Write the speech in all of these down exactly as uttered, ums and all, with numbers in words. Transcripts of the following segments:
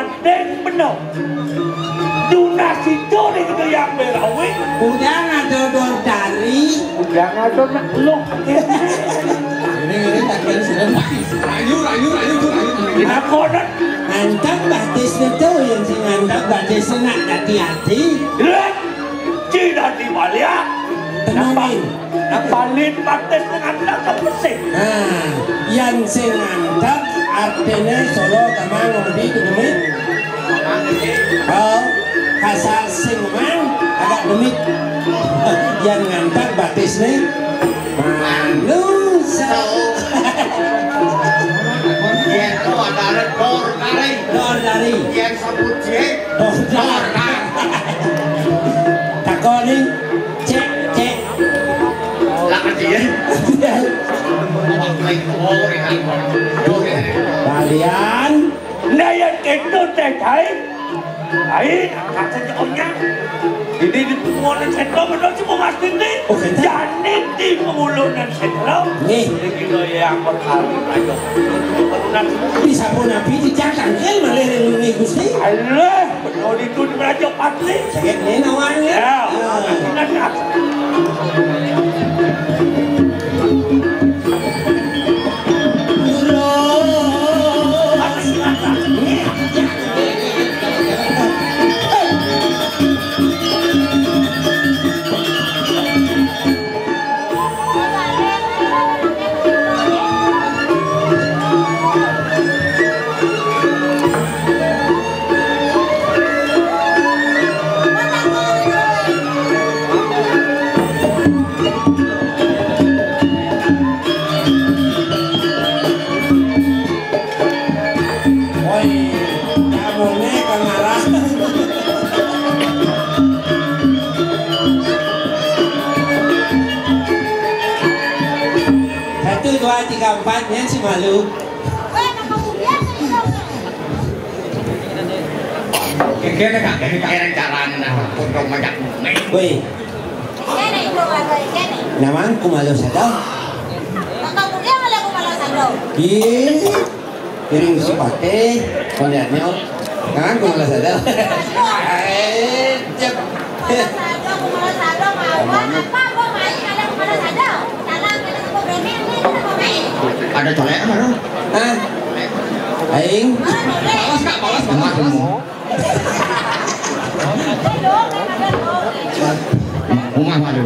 Bandeng bener. Donasi itu itu yang berawi. Udah ngadodor dari. Udah ngadodor nak lo. Ini ini tak kira sudah mati. Rayu rayu rayu rayu. Aku nak mantap batis itu yang si mantap batis nak hati-hati. Lihat, tidak dibalik. Nampak, nampalin batis dengan tak bersih. Nah, yang si mantap artinya Solo kamang ngomong itu demit. Oh, kasar sing mang agak demit. Yang mantap batis nih. Manusia. Yang itu adalah dor dari. Dor dari. Yang sebut cek. Dor dari. Takoni cek cek. Lah dia. Kalian Nayan itu teh kai. Kai kata jauhnya. Ini di pengulangan sentral benar cuma ngasih nih. Jadi di pengulangan sentral. Nih. Ini yang berkali ayo. Bisa pun nabi dijakan kan malah ini gusti. Allah, benar itu di Raja Patli. Sakit nih nawannya. Ya. Nanti. tiga empatnya si malu. Kira kak, kira cara untuk majak. Woi. Naman kumalo sa daw. Nakamulia wala kumalo sa daw. Ih, piring si pate, kalian nyo. Naman kumalo sa daw. Eh, cep. Kumalo sa daw, mawan. Apa kok main kada kumalo sa daw? Dalam kada ko bremen ni kada main. Ada colek apa dong? Hah? Aing. Balas kak, balas balas kamu. Rumah malu.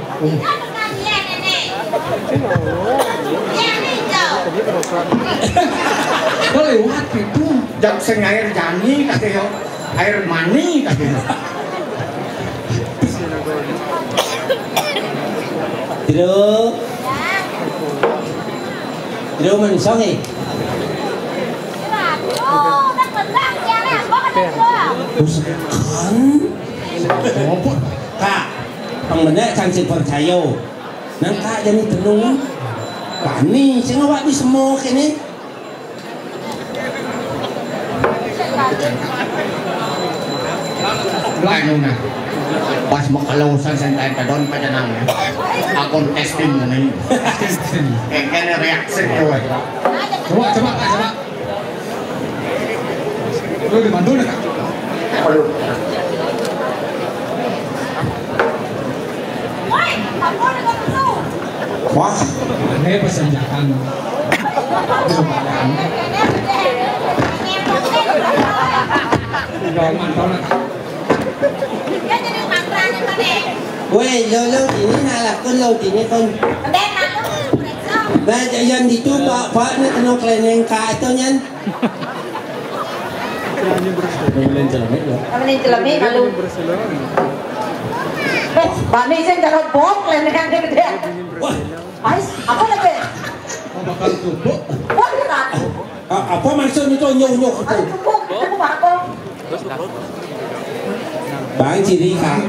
Lewat itu jak sing air jani katanya air mani katanya. Tiro. Tiro mansong eh. Bukan. Kak, pangmana cantik percaya. Nang kak jadi tenung. Pani, sing awak di semua kene. Anu na. Pas makalausan sa tayo kadon pa dyan ang akong testing mo na yun. Eh, kaya reaction ko eh. Coba, coba kak, coba. Lo dibantu na kak? Wah, ini pesanjakan. weh, lolo ini nalah kun lo ini kun. Nah, jangan itu pak pak ni kena keleneng kak itu nyan. Keleneng celamik ya. Keleneng celamik malu. Eh, bani saya jangan bom kelenengan dia dia. Wah, Ais, apa lagi? Bakal tubuh. Wah, kan. apa maksud itu nyok-nyok itu? Aduh, cukup, cukup apa? Bang ciri kak.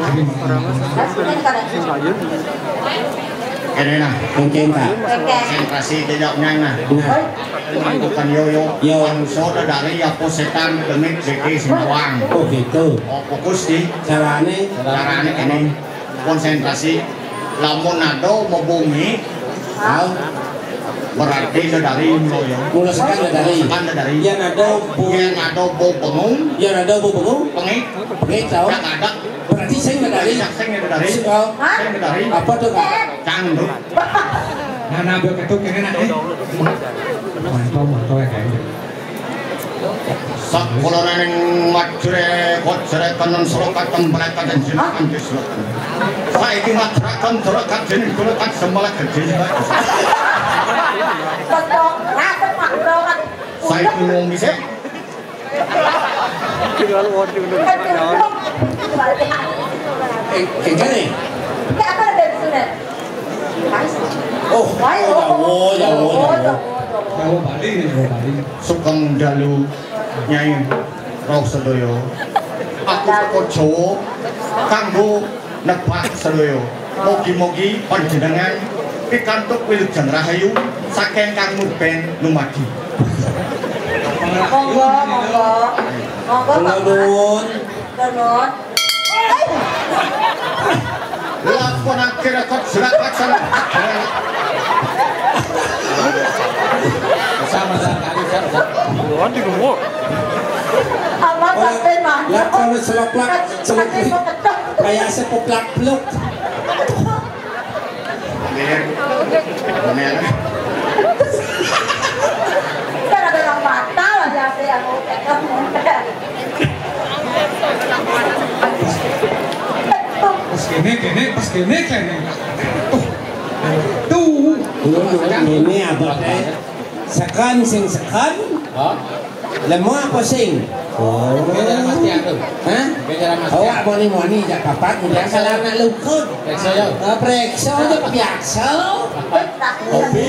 Ini nah, Mungkin kak. konsentrasi kejapnya nah. Bukan yo-yo. Yo. Langsung dari ya posetan demit seki semawang. Oh gitu. Oh, fokus di Carane. caranya ini konsentrasi. Lamun nado mau bumi, Tahu. berarti dari mulai mulai sekarang dari sekarang dari yang ada bu yang ada bu pengung yang ada bu pengung pengit pengit tahu yang ada berarti saya dari saya dari saya dari apa tuh kak canduk nah nah buat itu kayaknya nanti mantau mantau ya kayaknya sakulonan yang majure kocere kanan sorokat tembalak dan jinakan dislo saya ini matrakan sorokat jenis kulokat sembalak kecil Betul, rasa makro kan. saya itu ngomong bisa kayaknya nih Kayak apa ada di sini? oh oh jauh jauh jauh Jawa Bali nih Jawa Bali sukang dalu nyai rau sedoyo aku koco kanggo nepak sedoyo mogi-mogi panjenengan pikantuk wilujeng rahayu saking kang murben lumadi Monggo, monggo. Monggo, Pak. Nuwun. Nuwun. lakonake rekod silakan sama sekali Allah sampai mana? Lah kalau selok-lak selok kayak sepoplak blok. Kan ada orang mata lah yang yang mau kamu. pas kene kene pas kene kene tuh tuh Ini apa teh? Sekan sing sekan. Lemo apa sing? Oh, beda mas tiang hah? beda mas Awak moni-moni jak papat udah salah nak lukut. Preksa yo. Ah, preksa aja biasa. Kopi.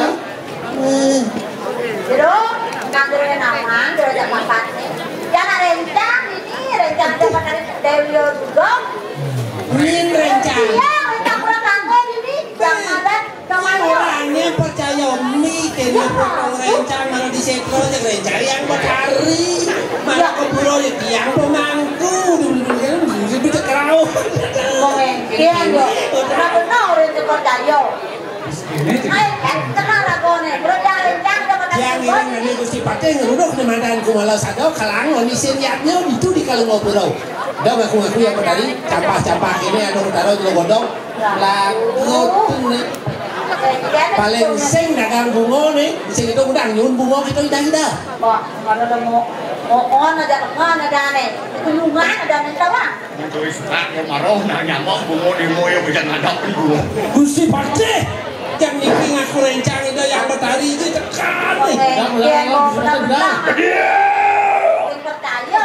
Jadi, ngambilnya nama, dia ada manfaatnya. Jangan rencang ini, rencang dapat dari Dewi juga. Min rencana. Iya, rencang kurang tanggung ini, yang ada namanya. Orangnya percaya mi kena potong rencana malah disetro aja rencana yang berhari. Malah keburu di tiang pemangku. Dulu-dulu bisa kerau. Mengengkian yo, kenapa benar rencang percaya? Ayo, kenal aku nih, rencang rencang dapat dari Yang ini nanti Gusti Pate ngeruduk di mandan kumalau sado kalang ngonisin yatnya itu di kalung ngobrol. Dong aku ngaku yang tadi campah-campah ini ada utara itu godong lagu nih paling sing dagang bunga nih sing itu udah nyun bunga kita udah udah. Wah, kalau ada mau mau on ada ngan ada nih, kunjungan ada nih tawa. tulis tak marah nah nyamuk bungo di moyo bisa ngadap bungo Gusti Pate yang niki ngaku rencang itu yang betari itu tekan nih. Mengengkian mau benar-benar. Percaya.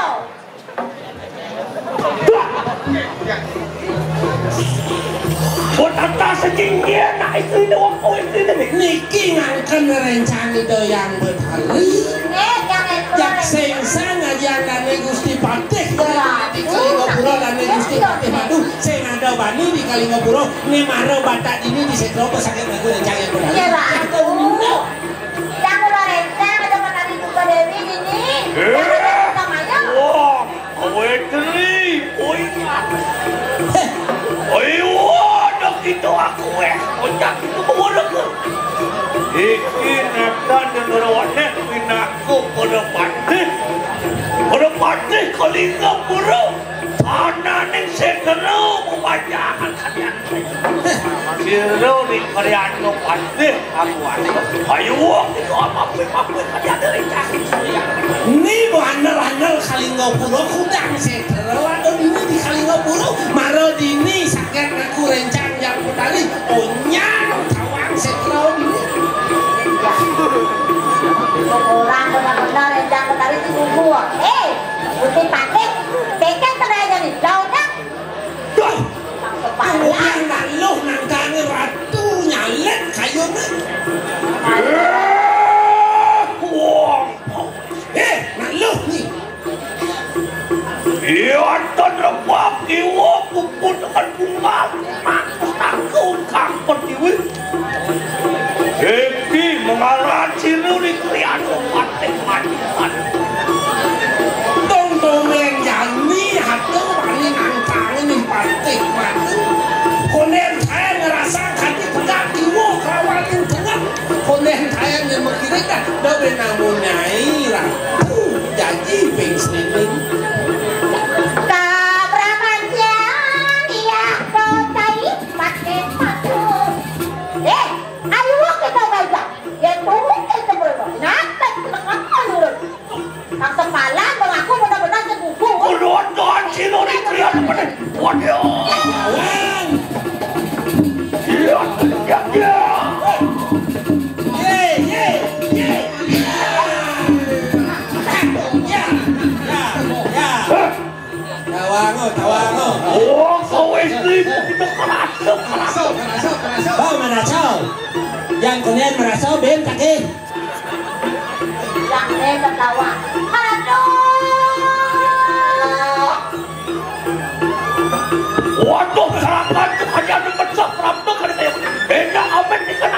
Buat atas setinggian, nah itu itu waktu itu itu. Niki ngangkan rencang itu yang betari. Eh, jangan Jak sengsa ngajaran Gusti Pate di Kalingapura dan Gusti Pate madu saya ada bani di Kalingapura ini maro batak ini di setro pesakit aku rencang yang benar. Iya, jangan rencang ada petani juga Dewi ini. Jangan ada namanya. Wah, kowe teri, oi. Oi, wah, dak itu aku eh. Ojak itu pemodok. Iki nekan dan rawanet pinaku pada pati. Pada pati Kalingapura. Ana ning sekero kebanyakan kalian. Siro di kalian no pati aku ada. Ayo, itu apa-apa kalian dari kaki. Ini bandar-bandar Kalingapura kudang setro atau ini di Kalingapura maro dini sakit aku rencang yang betari onyang tawang setro ini. Orang benar-benar rencang petani itu tunggu. Eh, Gusti Pate, pekan teraya nih, daunnya. Duh, Kepala. kemudian lalu nangkane ratu nyalet kayunya. Wah, Eh, lalu nih. iya terlepas iwa kumpul dengan bunga. Aku takut kampet iwi. Eki mengarah cilu di kalian pati mandikan. Tong tomen jani hati wani nangkane nih patik mati. Konen saya ngerasa kaki tegak iwo kawan yang tengah. Konen rin ang munaira. Jadi pengsliling. Kabramanyan iyak botay pakai patu. Eh, ayo kita baca. Yang buruk kita berdoa. Nanti kita akan urut. Ang sepala mengaku benar-benar segugu. Penonton sino ni teriak pada. Waduh. Awan. Ya, ya, ya. Ye, ye, ye. Ya, ya, ya. Tawango, tawango. Oh, kau istri kita keras, keras. Oh, merasau. Yang kemudian merasau ben kaki. Yang dia tertawa. Aduh. Waduh, serangan tu hanya dengan seperempat kali saya. Benda aman di kena